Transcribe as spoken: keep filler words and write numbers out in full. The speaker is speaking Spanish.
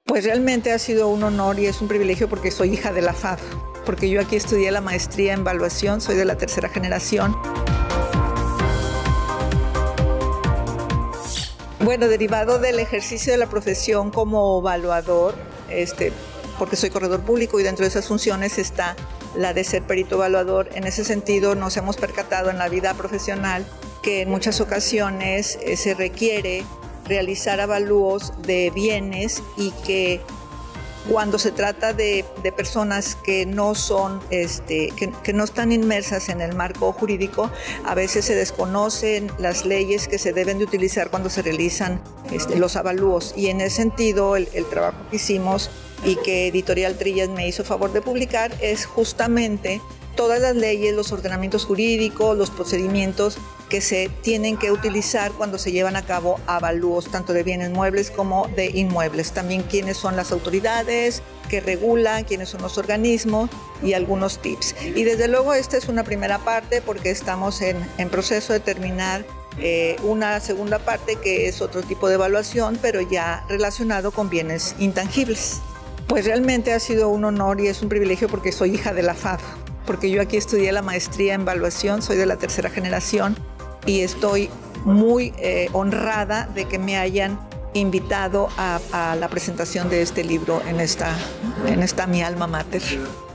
Pues realmente ha sido un honor y es un privilegio porque soy hija de la F A D, porque yo aquí estudié la maestría en evaluación, soy de la tercera generación. Bueno, derivado del ejercicio de la profesión como evaluador, este, porque soy corredor público y dentro de esas funciones está la de ser perito evaluador. En ese sentido nos hemos percatado en la vida profesional que en muchas ocasiones eh, se requiere realizar avalúos de bienes y que cuando se trata de, de personas que no son, este, que, que no están inmersas en el marco jurídico, a veces se desconocen las leyes que se deben de utilizar cuando se realizan este, los avalúos. Y en ese sentido, el, el trabajo que hicimos y que Editorial Trillas me hizo favor de publicar es justamente todas las leyes, los ordenamientos jurídicos, los procedimientos que se tienen que utilizar cuando se llevan a cabo avalúos, tanto de bienes muebles como de inmuebles. También quiénes son las autoridades que regulan, quiénes son los organismos y algunos tips. Y desde luego esta es una primera parte porque estamos en, en proceso de terminar eh, una segunda parte que es otro tipo de evaluación, pero ya relacionado con bienes intangibles. Pues realmente ha sido un honor y es un privilegio porque soy hija de la F A D, porque yo aquí estudié la maestría en evaluación, soy de la tercera generación y estoy muy eh, honrada de que me hayan invitado a, a la presentación de este libro en esta, en esta mi alma mater.